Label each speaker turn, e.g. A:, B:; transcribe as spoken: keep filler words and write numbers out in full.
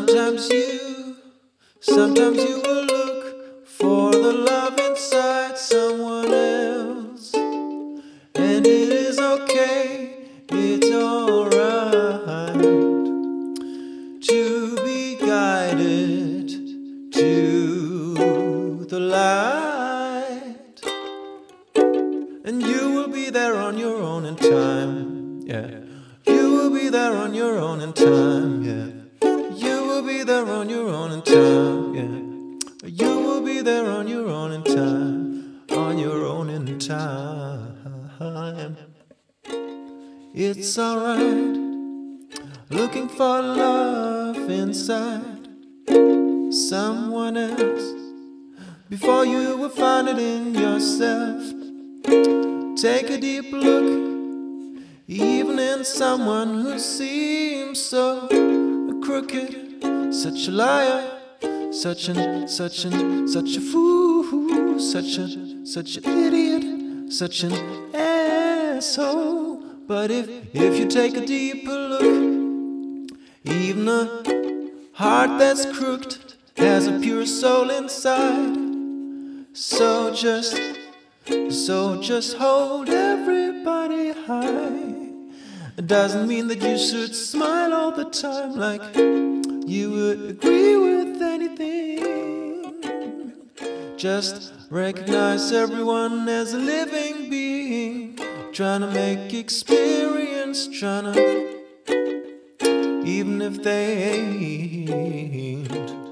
A: Sometimes you, sometimes you will look for the love inside someone else, and it is okay, it's alright to be guided to the light, and you will be there on your own in time, yeah. You will be there on your own in time, yeah. You will be there on your own in time, yeah. You will be there on your own in time, on your own in time. It's alright looking for love inside someone else before you will find it in yourself. Take a deep look, even in someone who seems so crooked, such a liar, such an, such an, such a fool, such a, such an idiot, such an asshole. But if, if you take a deeper look, even a heart that's crooked has a pure soul inside. So just, so just hold everybody high. It doesn't mean that you should smile all the time like you would agree with anything. Just recognize everyone as a living being, trying to make experience, trying to, even if they ain't.